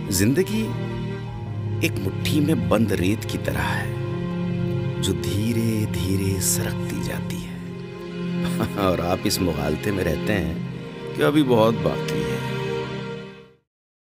जिंदगी एक मुट्ठी में बंद रेत की तरह है जो धीरे धीरे सरकती जाती है। और आप इस मुगालते में रहते हैं कि अभी बहुत बाकी है।